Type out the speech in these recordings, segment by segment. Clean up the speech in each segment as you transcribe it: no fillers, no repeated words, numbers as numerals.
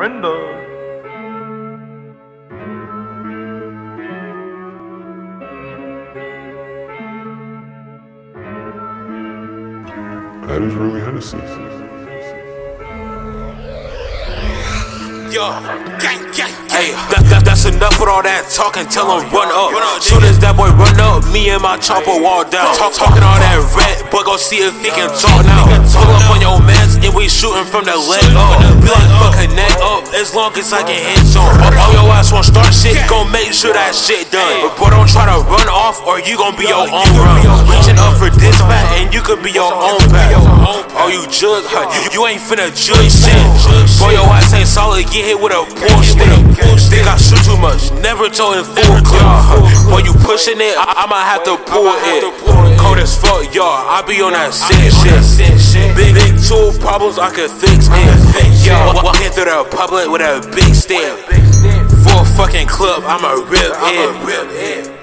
surrender. That is really Hennessy. Yo, hey, that's enough with all that talking. Tell him run up. Soon as that boy run up, me and my chopper walk down. Talking all that red, but go see if he can talk now. Pull up on your mans and we shooting from the leg up. Be like fuck a neck up, as long as I can hit some. All your ass won't start shit, gon' make sure that shit done. But boy, don't try to run off or you gon' be your own run. Reaching up for this pack and you could be your own pack. Oh, you jug, you ain't finna judge shit. Boy, your ass ain't solid, get hit with a poor stick. Think I shoot too much, never told him full clip. Boy, you pushing it, I might have to pull it. Cold as fuck, y'all, I be on that sick shit. Big tool problems I could fix it. Yo, walking through the public with a big stick. Full fucking clip, I'ma rip it.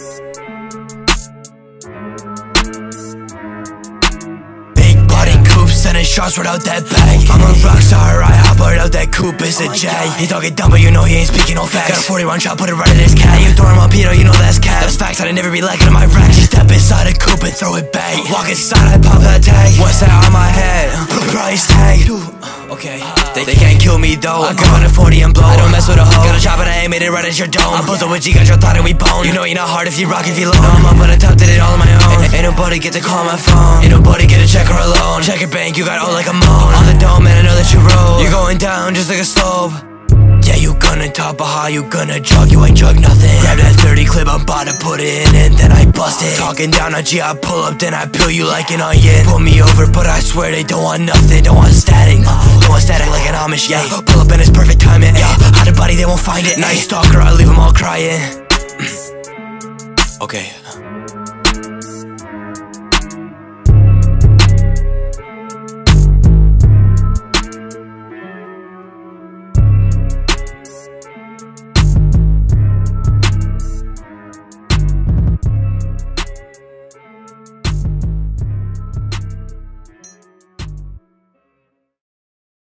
Sending shots right out that bag. I'm a rockstar, I hop right out that coupe, it's a J. He talking dumb, but you know he ain't speaking no facts. Got a 41 shot, put it right in his cat. You throw him on Peter, you know that's cat. That's facts, I'd never be lacking in my racks. Step inside a coupe and throw it back. Walk inside, I pop that tag. What's that on my head? Price tag. Okay, they can't kill me though. I got 140 and blow. I don't mess with a hoe. Got a chop and I aim it right at your dome. I'm buzzing with G, got your thought and we bone. You know you're not hard if you rock, if you low. I'm up on the top, did it all on my own. Ain't nobody get to call my phone. Ain't nobody get to check her alone. Check your bank, you got all like a moan. On the dome, man, I know that you roll. You're going down just like a slope. Yeah, you gonna top, but how you gonna jug? You ain't jug nothing. Grab that 30 clip, I'm about to put it in, and then I bust it. Talking down on G, I pull up, then I peel you like an onion. Pull me over, but I swear they don't want nothing. Don't want static, don't want static like an Amish, yeah. Pull up and it's perfect timing, yeah. Hide a body, they won't find it. Nice stalker, I leave them all crying. Okay.